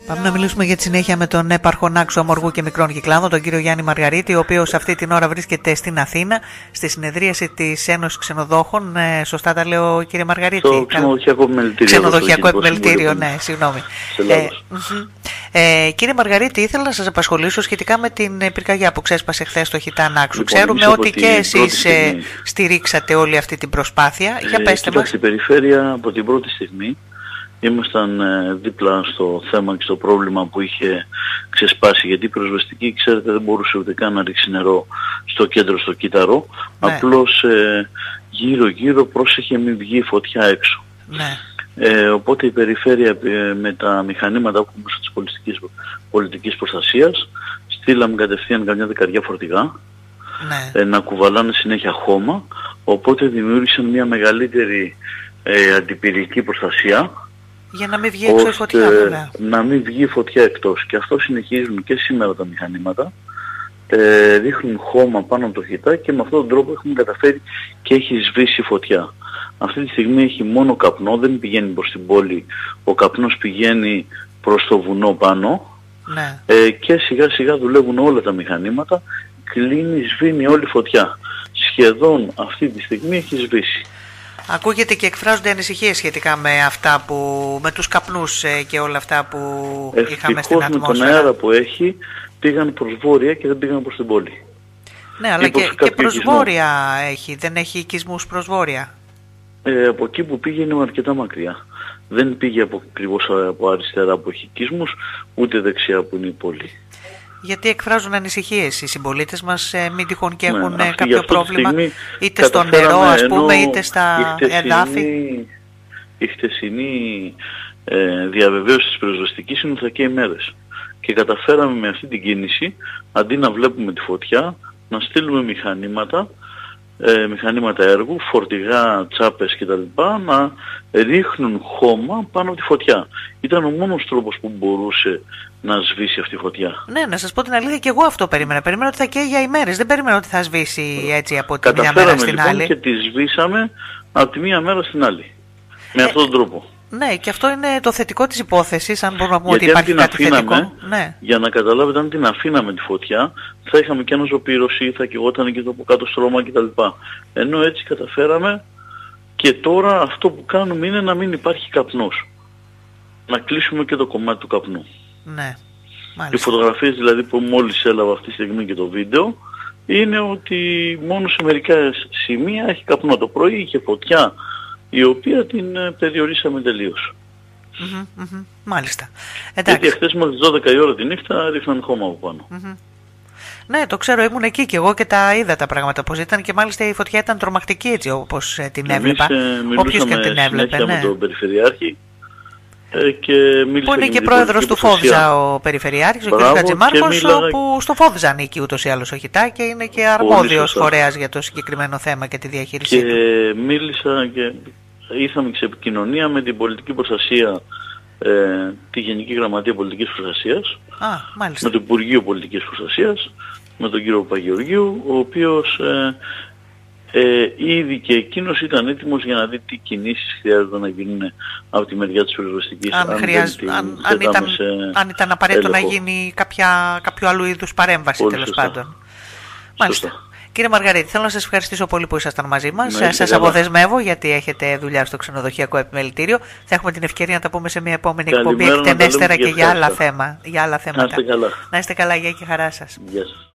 Πάμε να μιλήσουμε για τη συνέχεια με τον έπαρχο Νάξου Αμοργού και Μικρών Κυκλάδων, τον κύριο Γιάννη Μαργαρίτη, ο οποίος αυτή την ώρα βρίσκεται στην Αθήνα, στη συνεδρίαση της Ένωσης Ξενοδόχων. Σωστά τα λέω, κύριε Μαργαρίτη? Στο ξενοδοχειακό επιμελητήριο. Ξενοδοχειακό επιμελητήριο, ναι, συγγνώμη. Κύριε Μαργαρίτη, ήθελα να σας απασχολήσω σχετικά με την πυρκαγιά που ξέσπασε χθες στο Χιτά Νάξου. Λοιπόν, ξέρουμε ότι και εσείς στηρίξατε όλη αυτή την προσπάθεια. Για πέστε μας. Η περιφέρεια από την πρώτη στιγμή ήμασταν δίπλα στο θέμα και στο πρόβλημα που είχε ξεσπάσει, γιατί η πυροσβεστική, ξέρετε, δεν μπορούσε ούτε καν να ρίξει νερό στο κέντρο, στο κύτταρο. Ναι. Απλώς γύρω-γύρω πρόσεχε μην βγει φωτιά έξω. Ναι. Οπότε η περιφέρεια με τα μηχανήματα που είμαστε της πολιτικής προστασίας στείλαμε κατευθείαν καμιά δεκαριά φορτηγά, ναι, να κουβαλάνε συνέχεια χώμα, οπότε δημιούργησαν μια μεγαλύτερη αντιπυρική προστασία για να μην βγει έξω η φωτιά, βέβαια. Να μην βγει φωτιά εκτός. Και αυτό συνεχίζουν και σήμερα τα μηχανήματα. Ρίχνουν χώμα πάνω από το Χιτά και με αυτόν τον τρόπο έχουμε καταφέρει και έχει σβήσει φωτιά. Αυτή τη στιγμή έχει μόνο καπνό, δεν πηγαίνει προς την πόλη. Ο καπνός πηγαίνει προς το βουνό πάνω. Ναι. Και σιγά σιγά δουλεύουν όλα τα μηχανήματα. Κλείνει, σβήνει όλη φωτιά. Σχεδόν αυτή τη στιγμή έχει σβήσει. Ακούγεται και εκφράζονται ανησυχίες σχετικά με αυτά με τους καπνούς και όλα αυτά που είχαμε στην ατμόσφαιρα. Με τον αέρα που έχει πήγαν προς βόρεια και δεν πήγαν προς την πόλη. Ναι, αλλά και προς βόρεια έχει, δεν έχει οικισμούς προς βόρεια. Από εκεί που πήγε είναι αρκετά μακριά. Δεν πήγε ακριβώς από αριστερά που έχει οικισμούς, ούτε δεξιά που είναι η πόλη. Γιατί εκφράζουν ανησυχίες οι συμπολίτες μας, μην τυχόν και έχουν κάποιο πρόβλημα, είτε στο νερό, ας πούμε, είτε στα εδάφη. Η χτεσινή διαβεβαίωση της πυροσβεστικής είναι ότι θα καίει μέρες. Και καταφέραμε με αυτή την κίνηση, αντί να βλέπουμε τη φωτιά, να στείλουμε μηχανήματα έργου, φορτηγά, τσάπες κτλ. Να ρίχνουν χώμα πάνω από τη φωτιά. Ήταν ο μόνος τρόπος που μπορούσε να σβήσει αυτή η φωτιά. Ναι, να σας πω την αλήθεια, και εγώ αυτό περίμενα. Περίμενα ότι θα καίει για ημέρες. Δεν περίμενα ότι θα σβήσει έτσι από τη μια μέρα στην άλλη. Λοιπόν, και τη σβήσαμε από τη μία μέρα στην άλλη. Με αυτόν τον τρόπο. Ναι, και αυτό είναι το θετικό της υπόθεσης, αν μπορούμε να πούμε ότι υπάρχει κάτι θετικό. Ναι. Για να καταλάβετε, αν την αφήναμε τη φωτιά, θα είχαμε και αναζωπήρωση, θα καιγόταν και το από κάτω στρώμα κτλ. Ενώ έτσι καταφέραμε, και τώρα αυτό που κάνουμε είναι να μην υπάρχει καπνός. Να κλείσουμε και το κομμάτι του καπνού. Ναι. Οι φωτογραφίες δηλαδή που μόλις έλαβα αυτή τη στιγμή και το βίντεο, είναι ότι μόνο σε μερικά σημεία έχει καπνό. Το πρωί είχε φωτιά, η οποία την περιορίσαμε τελείως. Μάλιστα. Γιατί χθες μόλις 12 η ώρα τη νύχτα ρίχναν χώμα από πάνω. Ναι, το ξέρω, ήμουν εκεί και εγώ και τα είδα τα πράγματα πώς ήταν, και μάλιστα η φωτιά ήταν τρομακτική έτσι όπως την έβλεπα. Όποιος και την έβλεπε. Με τον Περιφερειάρχη. Που είναι και πρόεδρος του Φόβζα ο Περιφερειάρχης, ο κ. Χατζημάρκος, που στο Φόβζα ανήκει ούτως ή άλλως ο Χιτά και είναι και αρμόδιος φορέας για το συγκεκριμένο θέμα και τη διαχείρισή του. Και μίλησα και ήρθαμε σε επικοινωνία με την πολιτική προστασία, τη Γενική Γραμματεία Πολιτικής Προστασίας, με το Υπουργείο Πολιτικής Προστασίας, με τον κύριο Παπαγεωργίου, ο οποίος ήδη και εκείνος ήταν έτοιμος για να δει τι κινήσεις χρειάζονται να γίνουν από τη μεριά της πυροσβεστικής. Αν ήταν απαραίτητο να γίνει κάποιο άλλου είδους παρέμβαση, τέλος πάντων. Μάλιστα. Κύριε Μαργαρίτη, θέλω να σας ευχαριστήσω πολύ που ήσασταν μαζί μας. Σας αποδεσμεύω γιατί έχετε δουλειά στο ξενοδοχειακό επιμελητήριο. Θα έχουμε την ευκαιρία να τα πούμε σε μια επόμενη εκπομπή εκτενέστερα και για άλλα θέματα. Να είστε καλά, γεια και χαρά σας. Γεια σας.